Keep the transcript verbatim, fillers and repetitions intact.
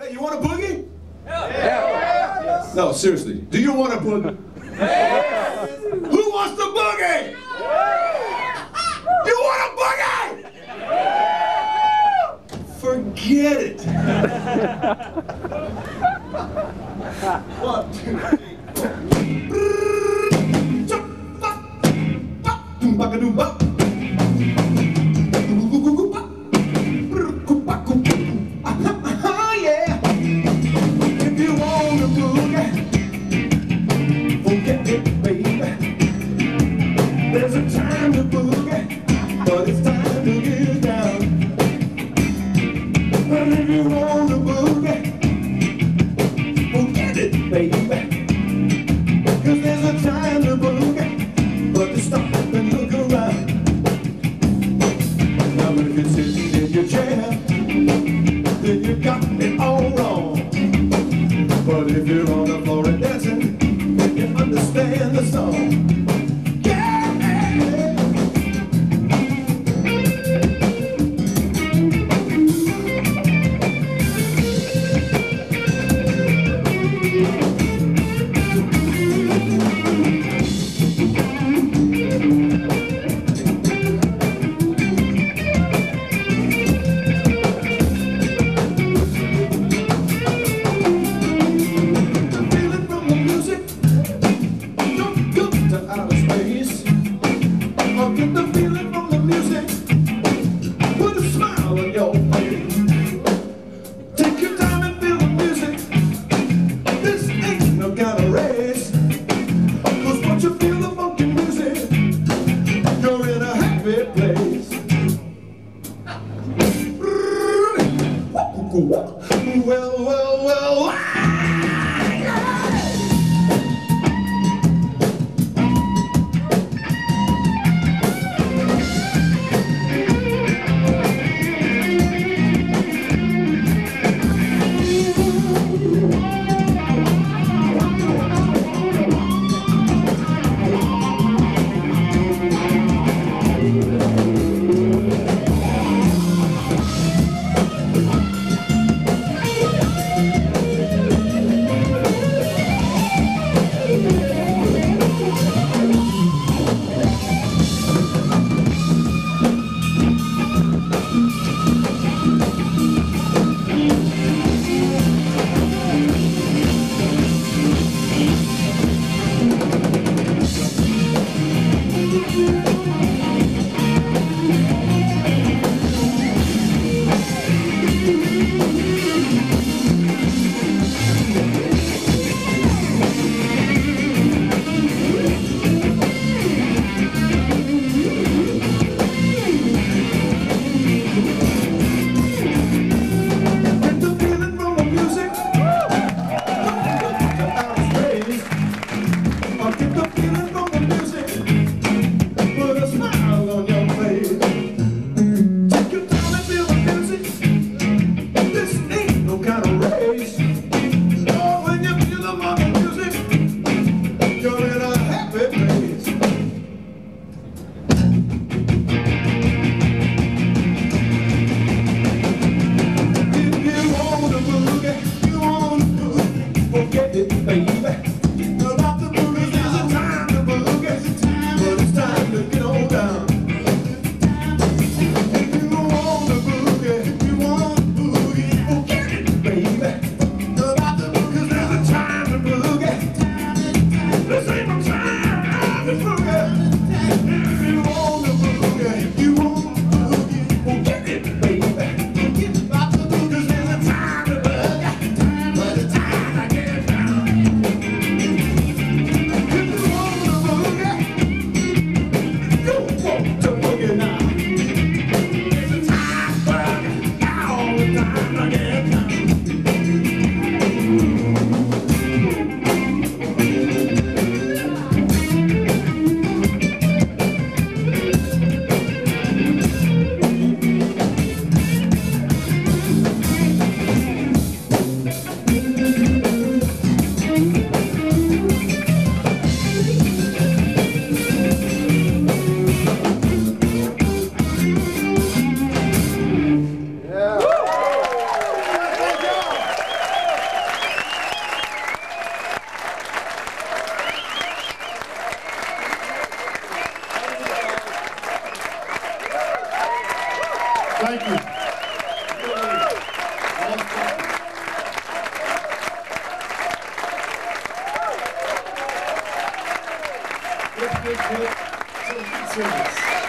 Hey, you want a boogie? Yeah. Yeah. Yes. No, seriously. Do you want a boogie? Yes. Who wants the boogie? You want a boogie? Forget it. One, two, three, four. Yeah. If you want a boogie, forget it, baby. There's a time to boogie, but it's time to get down. And if you want a boogie, forget it, baby. Cause there's a time to boogie, but to stop and look around. Now if you're sitting in your chair, then you got it all wrong. But if you're on the floor and dancing, then you understand the song. Get the feeling from the music. Put a smile on your face. Take your time and feel the music. This ain't no kind of race. Cause once you feel the funky music, you're in a happy place. Well, well, well. Thank you. Good, good, good. Service.